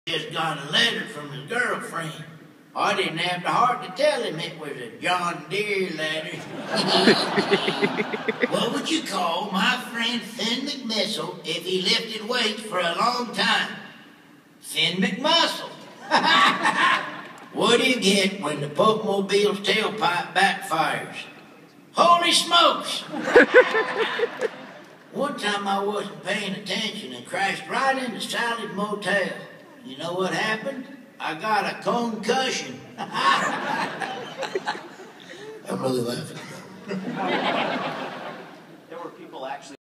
just got a letter from his girlfriend. I didn't have the heart to tell him it was a John Deere letter. What would you call my friend Finn McMissile if he lifted weights for a long time? Finn McMuscle. What do you get when the Pokemobile's tailpipe backfires? Holy smokes! One time I wasn't paying attention and crashed right into Sally's motel. You know what happened? I got a concussion. I'm really laughing. There were people actually